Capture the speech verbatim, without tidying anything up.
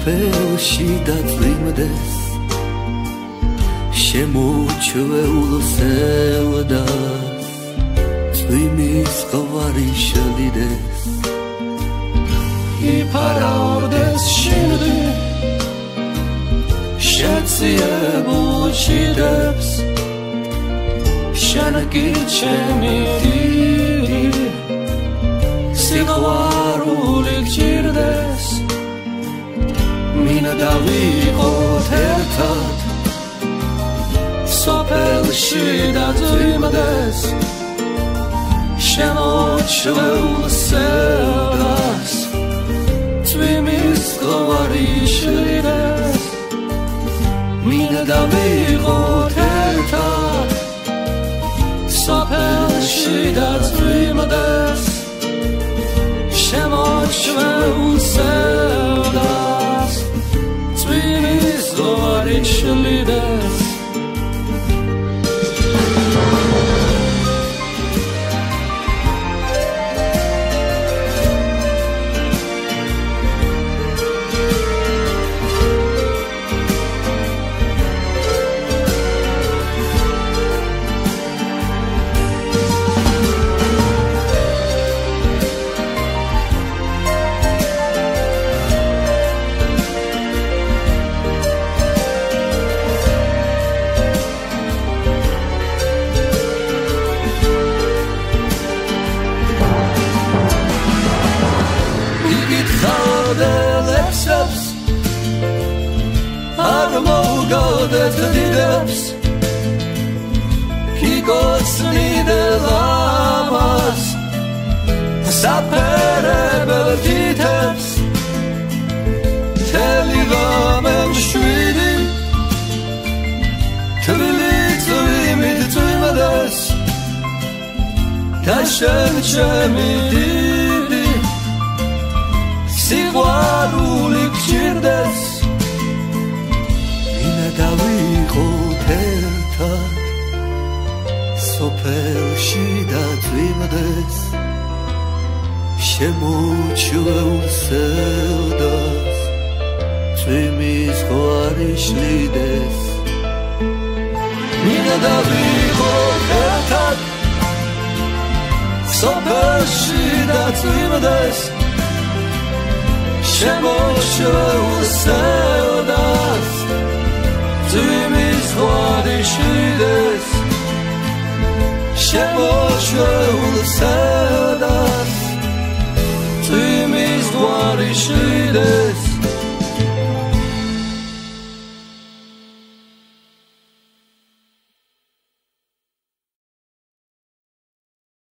სოფელში დაწვიმდეს შემოჩვეულ სევდას წვიმის ღვარი შლიდეს იფარავდეს შინდი შეციებულ ჭირებს შენ კი ჩემი დიდი სიყვარული გჭირდეს მინდა დავიყოთ ერთად სოფელში დაწვიმდეს შემოჩვეულ სევდას წვიმის ღვარი შლიდეს მინდა დავიყოთ ერთად სოფელში დაწვიმდეს შემოჩვეულ სევდას წვიმის ღვარი შლიდეს Didებს Higos nidelabas Saperebel didებს Teligam shvidi Tvili tvimid tvimades Tashen chemi didi Siqvaruli gchirdes დავიყოთ ერთად სოფელში დაწვიმდეს შემოჩვეულ სევდას წვიმის ღვარი შლიდეს მინდა დავიყოთ ერთად სოფელში დაწვიმდეს შემოჩვეულ სევდას წვიმის ღვარი შლიდეს შემოჩვეულ სევდას წვიმის ღვარი შლიდეს